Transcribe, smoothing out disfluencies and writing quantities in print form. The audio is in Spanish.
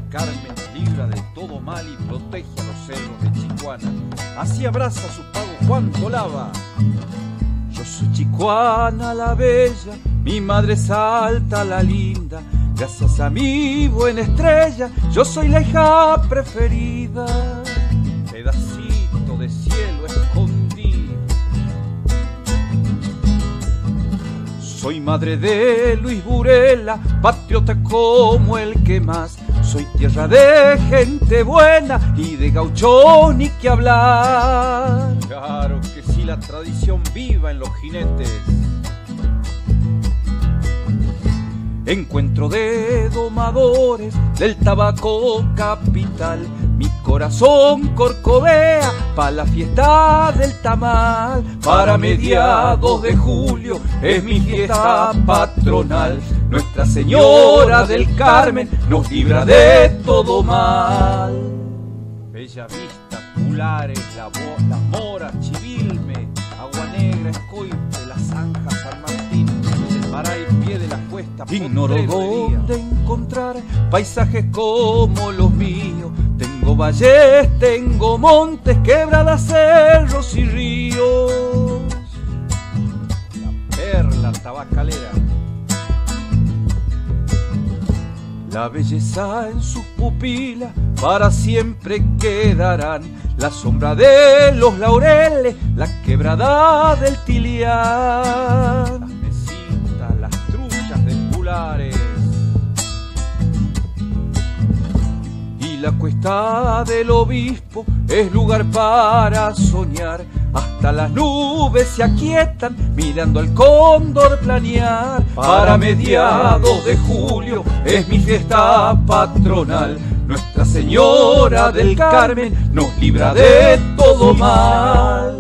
Carmen libra de todo mal y protege a los cerros de Chicuana. Así abraza su pago Juan Tolava. Yo soy Chicuana la bella, mi madre es Alta la linda. Gracias a mi buena estrella, yo soy la hija preferida. Pedacito de cielo escondido. Soy madre de Luis Burela, patriota como el que más. Soy tierra de gente buena y de gauchos ni que hablar. Claro que sí, la tradición viva en los jinetes. Encuentro de domadores del tabaco capital. Mi corazón corcovea pa' la fiesta del tamal. Para mediados de julio es mi fiesta patronal. Nuestra Señora del Carmen nos libra de todo mal. Bella Vista, Pulares, Las Moras, Chivilme, Agua Negra, Escoipe, La Zanja, San Martín, el Maray, Pie de la Cuesta. Ignoro dónde encontrar paisajes como los míos. Tengo valles, tengo montes, quebradas, cerros y ríos. La perla tabacalera. La belleza en sus pupilas para siempre quedarán. La sombra de los laureles, la quebrada del Tilián. Las mesitas, las truchas de Pulares. Y la cuesta del obispo es lugar para soñar. Hasta las nubes se aquietan mirando al cóndor planear. Para mediados de julio es mi fiesta patronal. Nuestra Señora del Carmen nos libra de todo mal.